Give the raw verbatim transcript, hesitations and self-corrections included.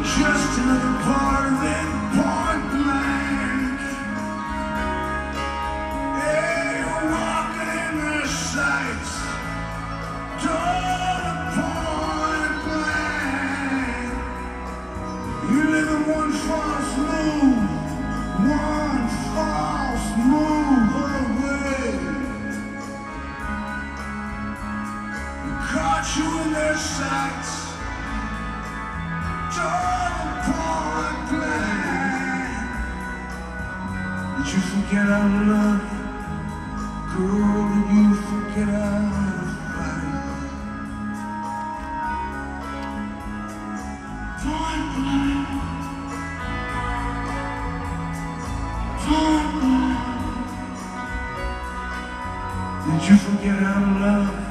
Just another part of it, point blank. Hey, you're walking in their sights, total point blank. You live in one false move, one false move away. You caught you in their sights, total point blank. Did you forget how to love? Girl, did you forget how to fight? Point blank. Point blank. Did you forget how to love?